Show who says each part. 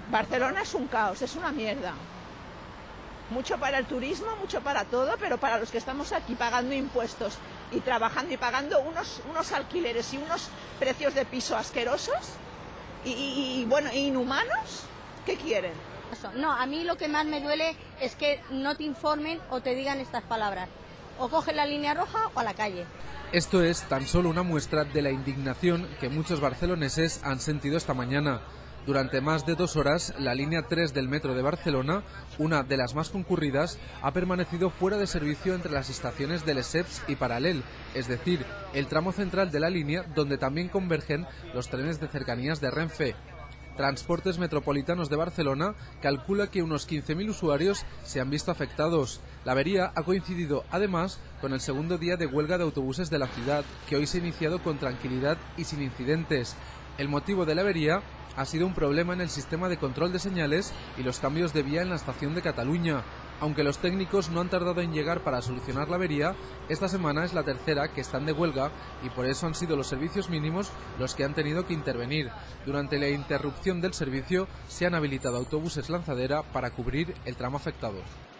Speaker 1: Barcelona es un caos, es una mierda. Mucho para el turismo, mucho para todo, pero para los que estamos aquí pagando impuestos y trabajando y pagando unos alquileres y unos precios de piso asquerosos bueno, inhumanos, ¿qué quieren?
Speaker 2: No, a mí lo que más me duele es que no te informen o te digan estas palabras. O coges la línea roja o a la calle.
Speaker 3: Esto es tan solo una muestra de la indignación que muchos barceloneses han sentido esta mañana. Durante más de 2 horas, la línea 3 del metro de Barcelona, una de las más concurridas, ha permanecido fuera de servicio entre las estaciones de Lesseps y Paral·lel, es decir, el tramo central de la línea donde también convergen los trenes de cercanías de Renfe. Transportes Metropolitanos de Barcelona calcula que unos 15.000 usuarios se han visto afectados. La avería ha coincidido, además, con el segundo día de huelga de autobuses de la ciudad, que hoy se ha iniciado con tranquilidad y sin incidentes. El motivo de la avería ha sido un problema en el sistema de control de señales y los cambios de vía en la estación de Cataluña. Aunque los técnicos no han tardado en llegar para solucionar la avería, esta semana es la tercera que están de huelga y por eso han sido los servicios mínimos los que han tenido que intervenir. Durante la interrupción del servicio se han habilitado autobuses lanzadera para cubrir el tramo afectado.